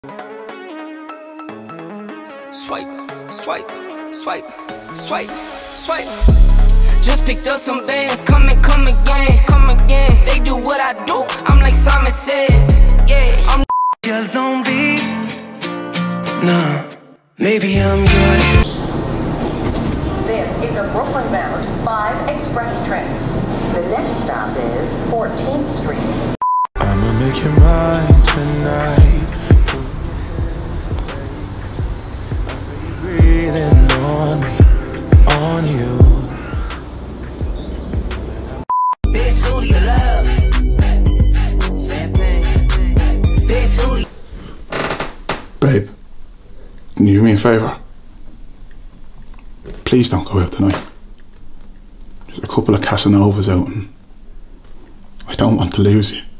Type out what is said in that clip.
Swipe, swipe, swipe, swipe, swipe. Just picked up some bands, come again, come again. They do what I do, I'm like Simon says. Yeah, I'm just don't be. Nah, maybe I'm yours. This is a Brooklyn-bound 5 express train. The next stop is 14th Street. I'ma make you mine tonight. I feel you breathing on me, on you. Bitch, who do you love? Champagne. Bitch, who do you... Babe, can you do me a favour? Please don't go out tonight. There's a couple of Casanovas out and I don't want to lose you.